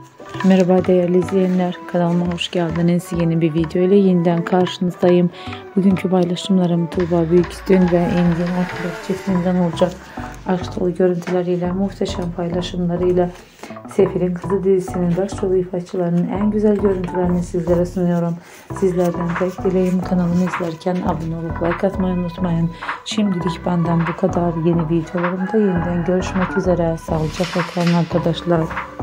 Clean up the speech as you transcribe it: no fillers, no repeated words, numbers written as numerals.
Merhaba değerli izleyenler, kanalıma hoş geldiniz. Yeni bir video ile yeniden karşınızdayım. Bugünkü paylaşımlarım Tuğba Büyüküstün ve Engin Akbulut çiftinden olacak. Aşk dolu görüntüleriyle, muhteşem paylaşımlarıyla Sefir'in Kızı dizisinin başrol ifaçılarının en güzel görüntülerini sizlere sunuyorum. Sizlerden tek dileğim kanalımı izlerken abone olup like atmayı unutmayın. Şimdilik benden bu kadar. Yeni videolarımda yeniden görüşmek üzere. Sağlıcakla kalın arkadaşlar.